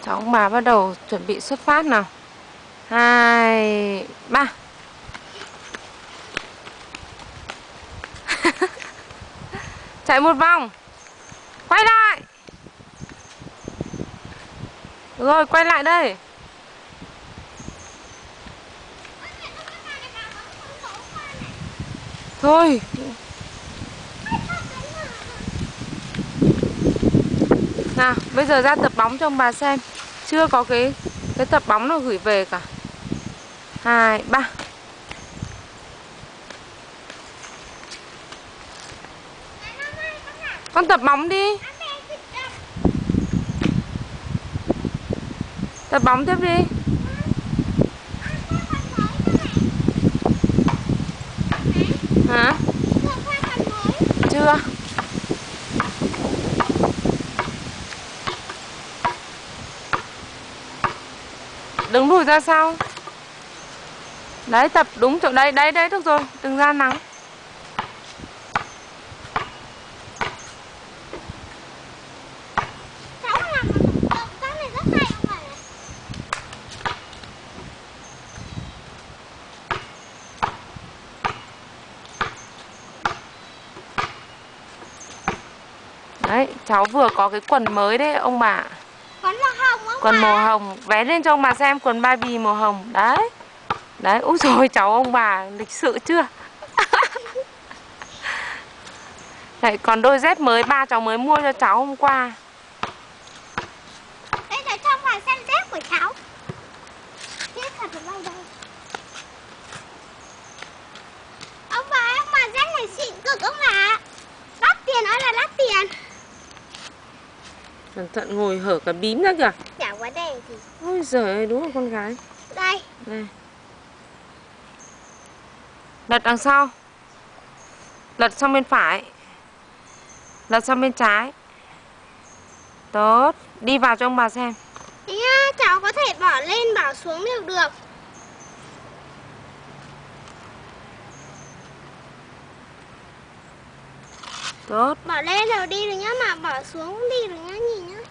Cháu ông bà bắt đầu chuẩn bị xuất phát nào. 2, 3. Chạy một vòng. Quay lại. Được rồi, quay lại đây. Thôi. Nào, bây giờ ra tập bóng cho ông bà xem. Chưa có cái tập bóng nào gửi về cả. 2, 3. Con tập bóng đi. Tập bóng tiếp đi. Hả? Chưa. Đứng lùi ra sau. Đấy, tập đúng chỗ đây. Đấy, được rồi. Đừng ra nắng. Đấy, cháu vừa có cái quần mới đấy ông bà. Quần màu hồng ông Quần bà. màu hồng, vé lên cho ông bà xem quần Barbie màu hồng. Đấy. Đấy, úi rồi cháu ông bà lịch sự chưa? Đấy, còn đôi dép mới ba cháu mới mua cho cháu hôm qua. Đây là cho ông bà xem dép của cháu. Dép thật là đây. Ông bà dép này xịn cực ông bà. Đắt tiền ơi là đắt tiền. Cẩn thận ngồi hở cả bím ra kìa. Chả quá đèn thì. Ôi giời ơi, đúng là con gái. Đây. Đây. Lật đằng sau. Lật sang bên phải. Lật sang bên trái. Tốt. Đi vào cho ông bà xem. Thế nhá, cháu có thể bỏ lên bỏ xuống đều được. Tốt. Bỏ lên rồi đi được nhá, mà bỏ xuống cũng đi được nhá, nhìn nhá.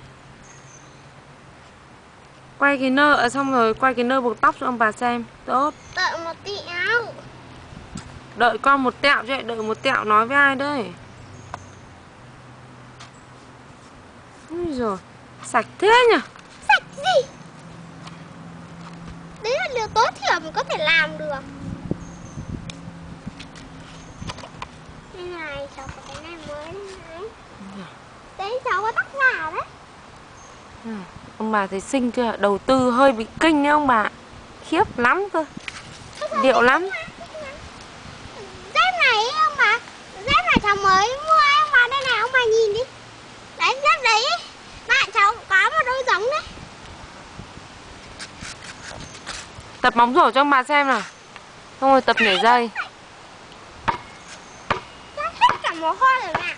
Quay cái nơ, xong rồi quay cái nơ buộc tóc cho ông bà xem. Tốt. Đợi một tí áo. Đợi con một tẹo chứ, đợi một tẹo nói với ai đây? Ui giời, sạch thế nhỉ? Sạch gì? Đấy là điều tối thiểu mình có thể làm được. Đây này, cháu có cái này mới này. Đấy, cháu có tóc giả đấy. Ông bà thấy xinh chưa? Đầu tư hơi bị kinh đấy ông bà. Khiếp lắm cơ. Điệu lắm. Dép này ông bà. Dép này cháu mới mua ông bà. Đây này ông bà nhìn đi. Đấy, dép đấy. Bạn cháu cũng có một đôi giống đấy. Tập bóng rổ cho ông bà xem nào. Xong rồi tập nhảy dây. Nó hết cả mồ hôi rồi nè.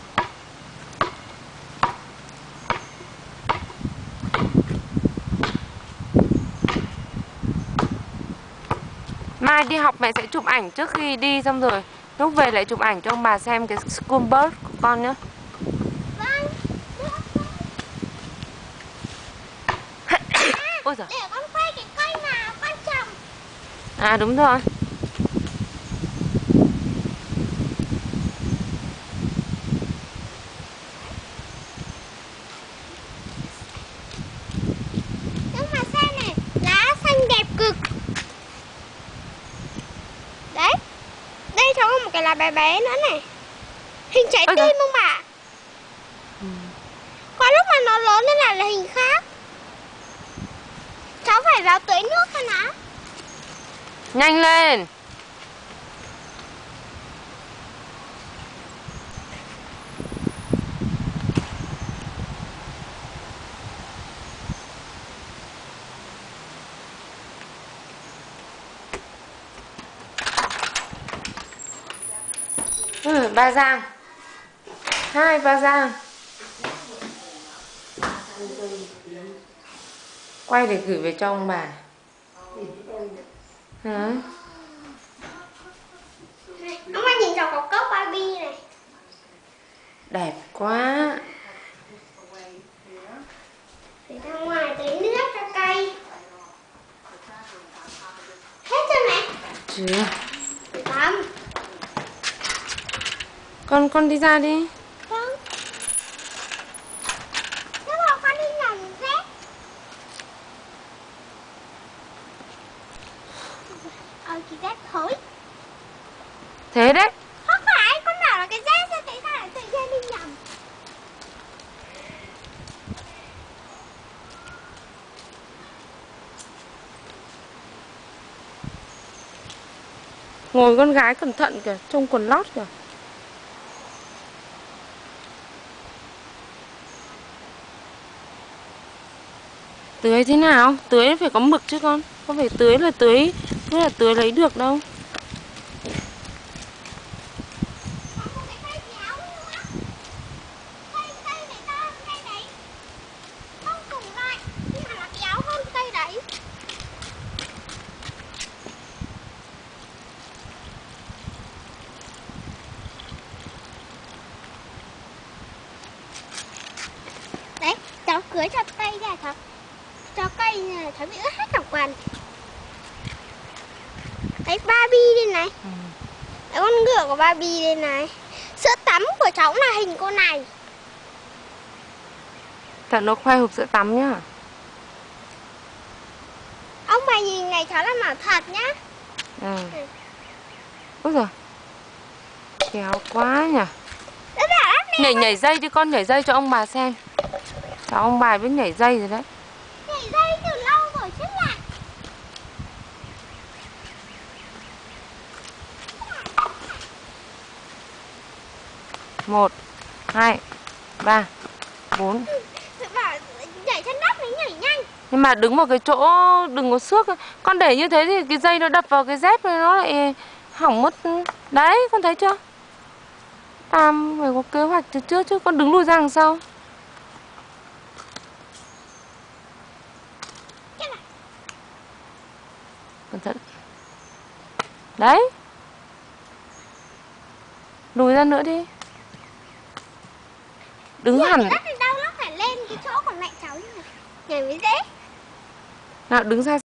Mai đi học mẹ sẽ chụp ảnh trước khi đi, xong rồi lúc về lại chụp ảnh cho ông bà xem cái school bus của con nhé. Vâng. Ôi giời. Để con quay cái cây mà con trồng. À đúng rồi. Nhưng mà xem này, lá xanh đẹp cực. Đấy. Đây cháu có một cái lá bé bé nữa này. Hình trái tim không bà? Có lúc mà nó lớn lên là hình khác. Cháu phải vào tưới nước thôi nào. Nhanh lên. Ba Giang. 2 Ba Giang. Quay để gửi về cho ông bà. Hả? Ông ơi nhìn cháu có cốc Barbie này. Đẹp quá. Để ra ngoài Chưa. Tắm. Con đi ra đi. Vâng. Thế mà con đi nhầm dép. Cái dép thối. Thế đấy. Không phải, con bảo là cái dép sao tại sao lại tự nhiên đi nhầm. Ngồi con gái cẩn thận kìa, trông quần lót kìa. Tưới thế nào? Tưới phải có mực chứ con. Không phải tưới là tưới lấy được đâu. Đấy, cháu cưới cho cây ra cho cây này, cháu bị ướt hết cả quần. Đấy, Barbie đây này. Đấy, con ngựa của Barbie đây này. Sữa tắm của cháu là hình cô này. Thật nó khoe hộp sữa tắm nhá. Ông bà nhìn này cháu làm bảo thật nhá. Úi giời, khéo quá nhỉ. Nhảy dây đi con, nhảy dây cho ông bà xem. Cháu ông bà biết nhảy dây rồi đấy. Nhảy dây từ lâu rồi chứ là. 1, 2, 3, 4. Bảo nhảy trên đất mới nhảy nhanh. Nhưng mà đứng vào cái chỗ đừng có xước. Con để như thế thì cái dây nó đập vào cái dép này nó lại hỏng mất. Đấy, con thấy chưa? Tam phải có kế hoạch từ trước chứ. Con đứng lùi ra đằng sau. Cẩn thận. Đấy. Lùi ra nữa đi. Đứng hẳn. Đất thì đau lắm, phải lên cái chỗ của mẹ cháu như này. Nhảy mới dễ. Nào đứng ra.